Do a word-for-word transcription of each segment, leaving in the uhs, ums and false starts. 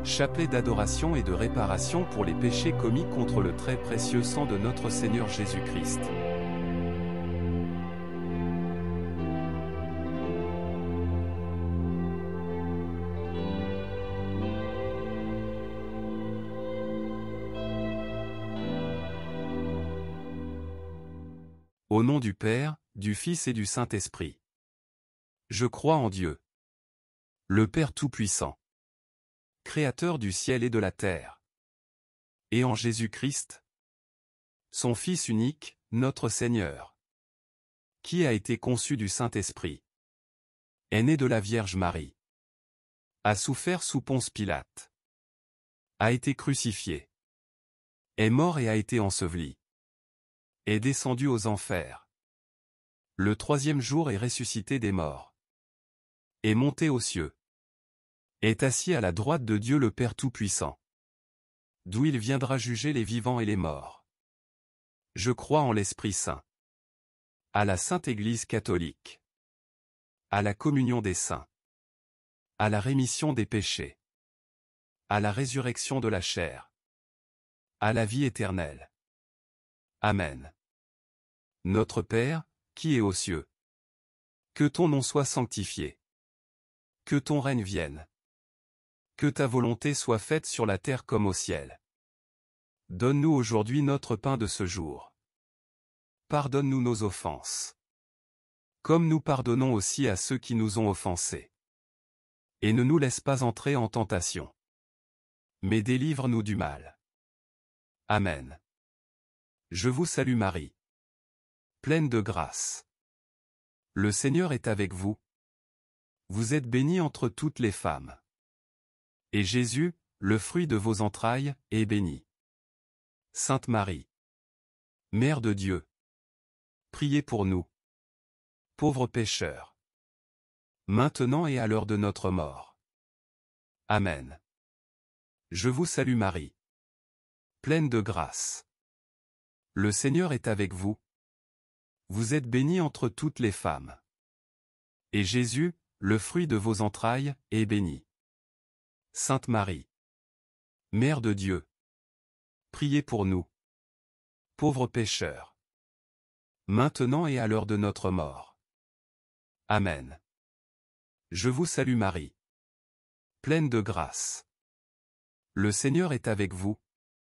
chapelet d'adoration et de réparation pour les péchés commis contre le très précieux sang de notre Seigneur Jésus-Christ. Au nom du Père, du Fils et du Saint-Esprit. Je crois en Dieu, le Père Tout-Puissant, Créateur du ciel et de la terre, et en Jésus-Christ, son Fils unique, notre Seigneur, qui a été conçu du Saint-Esprit, est né de la Vierge Marie, a souffert sous Ponce Pilate, a été crucifié, est mort et a été enseveli, est descendu aux enfers. Le troisième jour est ressuscité des morts, est monté aux cieux, est assis à la droite de Dieu le Père Tout-Puissant, d'où il viendra juger les vivants et les morts. Je crois en l'Esprit Saint, à la Sainte Église catholique, à la communion des saints, à la rémission des péchés, à la résurrection de la chair, à la vie éternelle. Amen. Notre Père, qui es aux cieux, que ton nom soit sanctifié, que ton règne vienne, que ta volonté soit faite sur la terre comme au ciel. Donne-nous aujourd'hui notre pain de ce jour. Pardonne-nous nos offenses, comme nous pardonnons aussi à ceux qui nous ont offensés. Et ne nous laisse pas entrer en tentation, mais délivre-nous du mal. Amen. Je vous salue Marie, pleine de grâce. Le Seigneur est avec vous. Vous êtes bénie entre toutes les femmes. Et Jésus, le fruit de vos entrailles, est béni. Sainte Marie, Mère de Dieu, priez pour nous, pauvres pécheurs, maintenant et à l'heure de notre mort. Amen. Je vous salue Marie, pleine de grâce. Le Seigneur est avec vous. Vous êtes bénie entre toutes les femmes. Et Jésus, le fruit de vos entrailles, est béni. Sainte Marie, Mère de Dieu, priez pour nous, pauvres pécheurs, maintenant et à l'heure de notre mort. Amen. Je vous salue Marie, pleine de grâce. Le Seigneur est avec vous.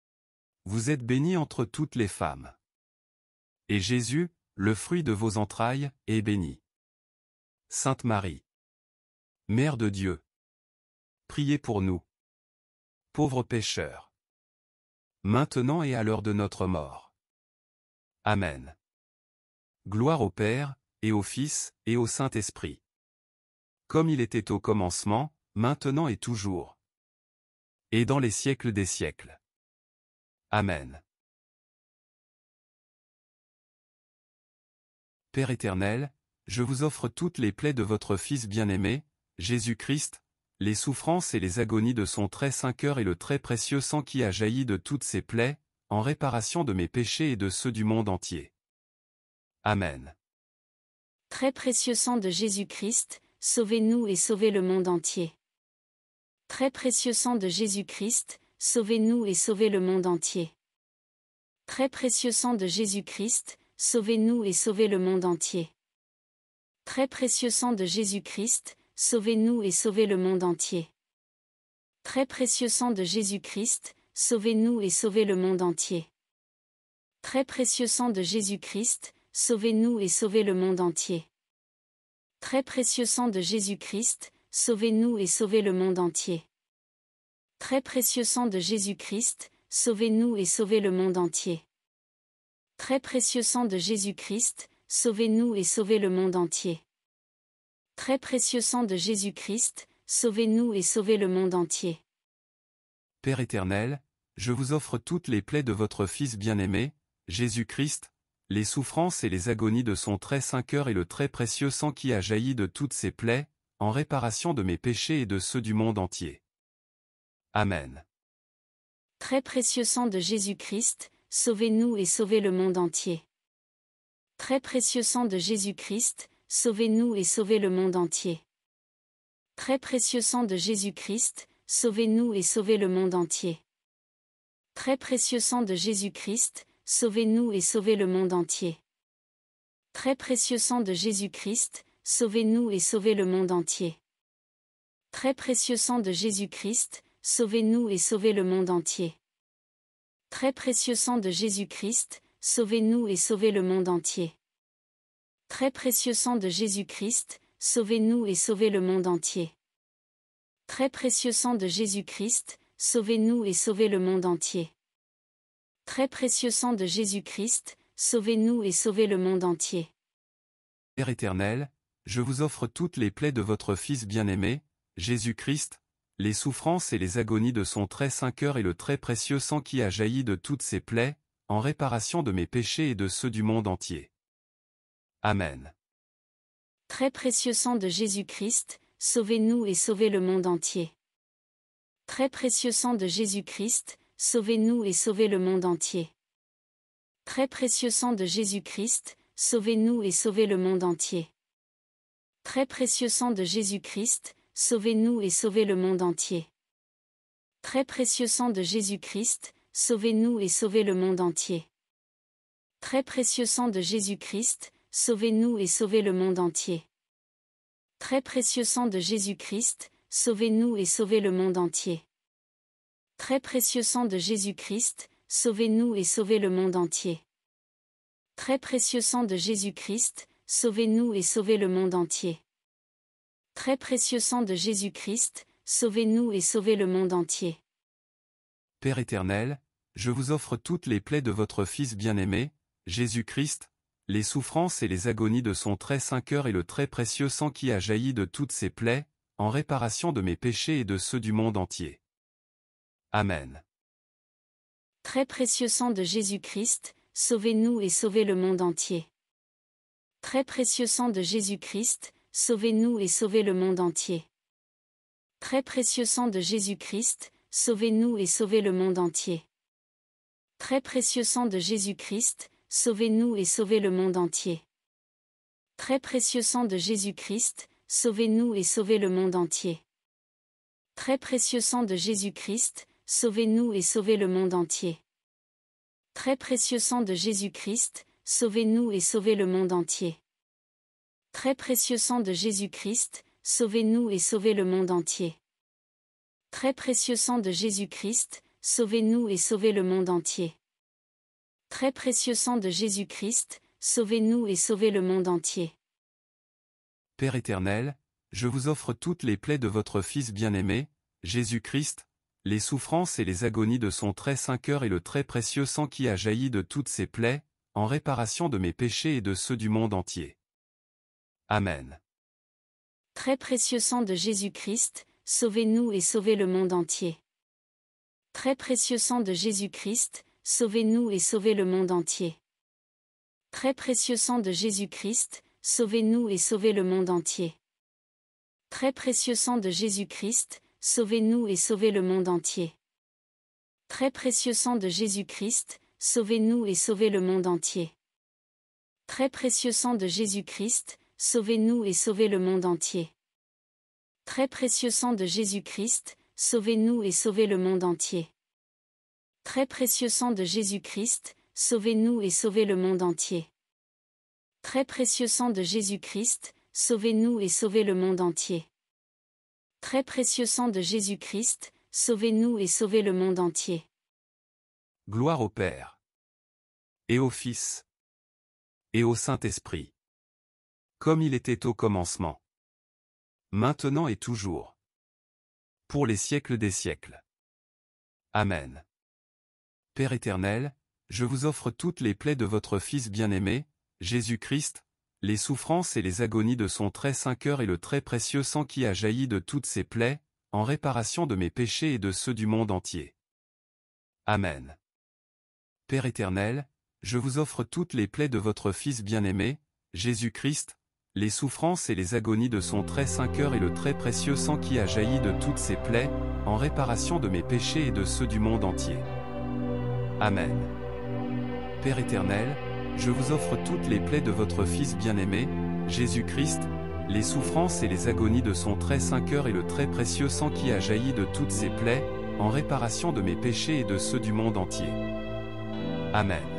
Vous êtes bénie entre toutes les femmes. Et Jésus, le fruit de vos entrailles, est béni. Sainte Marie, Mère de Dieu, priez pour nous, pauvres pécheurs, maintenant et à l'heure de notre mort. Amen. Gloire au Père, et au Fils, et au Saint-Esprit. Comme il était au commencement, maintenant et toujours, et dans les siècles des siècles. Amen. Père éternel, je vous offre toutes les plaies de votre Fils bien-aimé, Jésus-Christ, les souffrances et les agonies de son très saint cœur et le très précieux sang qui a jailli de toutes ses plaies, en réparation de mes péchés et de ceux du monde entier. Amen. Très précieux sang de Jésus-Christ, sauvez-nous et sauvez le monde entier. Très précieux sang de Jésus-Christ, sauvez-nous et sauvez le monde entier. Très précieux sang de Jésus-Christ, sauvez-nous et sauvez le monde entier. Très précieux sang de Jésus-Christ, sauvez-nous et sauvez le monde entier. Très précieux sang de Jésus-Christ, sauvez-nous et sauvez le monde entier. Très précieux sang de Jésus-Christ, sauvez-nous et sauvez le monde entier. Très précieux sang de Jésus-Christ, sauvez-nous et sauvez le monde entier. Très précieux sang de Jésus-Christ, sauvez-nous et sauvez le monde entier. Très précieux sang de Jésus-Christ, sauvez-nous et sauvez le monde entier. Très précieux sang de Jésus-Christ, sauvez-nous et sauvez le monde entier. Père éternel, je vous offre toutes les plaies de votre Fils bien-aimé, Jésus-Christ, les souffrances et les agonies de son très saint cœur et le très précieux sang qui a jailli de toutes ses plaies, en réparation de mes péchés et de ceux du monde entier. Amen. Très précieux sang de Jésus-Christ, sauvez-nous et sauvez le monde entier. Très précieux sang de Jésus-Christ, sauvez-nous et sauvez le monde entier. Très précieux sang de Jésus-Christ, sauvez-nous et sauvez le monde entier. Très précieux sang de Jésus-Christ, sauvez-nous et sauvez le monde entier. Très précieux sang de Jésus-Christ, sauvez-nous et sauvez le monde entier. Très précieux sang de Jésus-Christ, sauvez-nous et sauvez le monde entier. Très précieux sang de Jésus-Christ, sauvez-nous et sauvez le monde entier. Très précieux sang de Jésus-Christ, sauvez-nous et sauvez le monde entier. Très précieux sang de Jésus-Christ, sauvez-nous et sauvez le monde entier. Très précieux sang de Jésus-Christ, sauvez-nous et sauvez le monde entier. Père éternel, je vous offre toutes les plaies de votre Fils bien-aimé, Jésus-Christ, les souffrances et les agonies de son très saint cœur et le très précieux sang qui a jailli de toutes ces plaies, en réparation de mes péchés et de ceux du monde entier. Amen. Très précieux sang de Jésus-Christ, sauvez-nous et sauvez le monde entier. Très précieux sang de Jésus-Christ, sauvez-nous et sauvez le monde entier. Très précieux sang de Jésus-Christ, sauvez-nous et sauvez le monde entier. Très précieux sang de Jésus-Christ, sauvez-nous et sauvez le monde entier. Très précieux sang de Jésus-Christ, sauvez-nous et sauvez le monde entier. Très précieux sang de Jésus-Christ, sauvez-nous et sauvez le monde entier. Très précieux sang de Jésus-Christ, sauvez-nous et sauvez le monde entier. Très précieux sang de Jésus-Christ, sauvez-nous et sauvez le monde entier. Très précieux sang de Jésus-Christ, sauvez-nous et sauvez le monde entier. Très précieux sang de Jésus-Christ, sauvez-nous et sauvez le monde entier. Père éternel, je vous offre toutes les plaies de votre Fils bien-aimé, Jésus-Christ, les souffrances et les agonies de son très saint cœur et le très précieux sang qui a jailli de toutes ces plaies, en réparation de mes péchés et de ceux du monde entier. Amen. Très précieux sang de Jésus-Christ, sauvez-nous et sauvez le monde entier. Très précieux sang de Jésus-Christ, sauvez-nous et sauvez le monde entier. Très précieux sang de Jésus-Christ, sauvez-nous et sauvez le monde entier. Très précieux sang de Jésus-Christ, sauvez-nous et sauvez le monde entier. Très précieux sang de Jésus-Christ, sauvez-nous et sauvez le monde entier. Très précieux sang de Jésus-Christ, sauvez-nous et sauvez le monde entier. Très précieux sang de Jésus-Christ, sauvez-nous et sauvez le monde entier. Très précieux sang de Jésus-Christ, sauvez-nous et sauvez le monde entier. Très précieux sang de Jésus-Christ, sauvez-nous et sauvez le monde entier. Très précieux sang de Jésus-Christ, sauvez-nous et sauvez le monde entier. Père éternel, je vous offre toutes les plaies de votre Fils bien-aimé, Jésus-Christ, les souffrances et les agonies de son très saint cœur et le très précieux sang qui a jailli de toutes ces plaies, en réparation de mes péchés et de ceux du monde entier. Amen. Très précieux sang de Jésus-Christ, sauvez-nous et sauvez le monde entier. Très précieux sang de Jésus-Christ, sauvez-nous et sauvez le monde entier. Très précieux sang de Jésus-Christ, sauvez-nous et sauvez le monde entier. Très précieux sang de Jésus-Christ, sauvez-nous et sauvez le monde entier. Très précieux sang de Jésus-Christ, sauvez-nous et sauvez le monde entier. Très précieux sang de Jésus-Christ, sauvez-nous et sauvez le monde entier. Très précieux sang de Jésus-Christ, sauvez-nous et sauvez le monde entier. Très précieux sang de Jésus-Christ, sauvez-nous et sauvez le monde entier. Très précieux sang de Jésus-Christ, sauvez-nous et sauvez le monde entier. Très précieux sang de Jésus-Christ, sauvez-nous et sauvez le monde entier. Gloire au Père, et au Fils, et au Saint-Esprit, comme il était au commencement, maintenant et toujours, pour les siècles des siècles. Amen. Père éternel, je vous offre toutes les plaies de votre Fils bien-aimé, Jésus-Christ, les souffrances et les agonies de son très saint cœur et le très précieux sang qui a jailli de toutes ces plaies, en réparation de mes péchés et de ceux du monde entier. Amen. Père éternel, je vous offre toutes les plaies de votre Fils bien-aimé, Jésus-Christ, les souffrances et les agonies de son très saint cœur et le très précieux sang qui a jailli de toutes ces plaies, en réparation de mes péchés et de ceux du monde entier. Amen. Père éternel, je vous offre toutes les plaies de votre Fils bien-aimé, Jésus-Christ, les souffrances et les agonies de son très saint cœur et le très précieux sang qui a jailli de toutes ses plaies, en réparation de mes péchés et de ceux du monde entier. Amen.